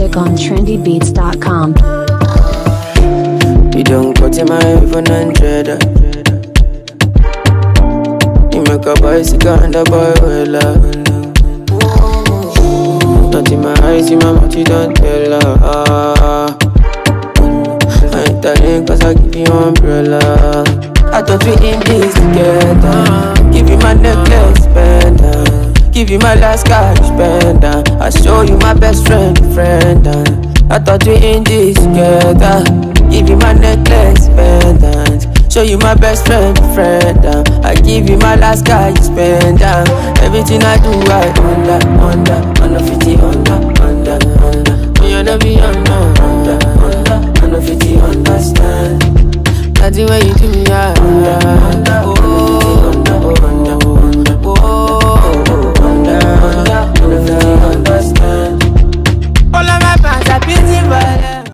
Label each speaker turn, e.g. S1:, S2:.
S1: music on trendybeats.com.
S2: You don't go to my iPhone 100. You make a bicycle and a boy well up. Not in my eyes, in my mouth, you don't tell her. I ain't telling cause I give you umbrella. I thought we in this together. Give you my necklace, pendant. Give you my last cash, pendant. I show you my best friend. I thought we in this together. Give you my necklace, pendant. Show you my best friend. I give you my last cash, pendant. Everything I do, I under 50, under. You know me, under 50, understand. Nothing when you do me, under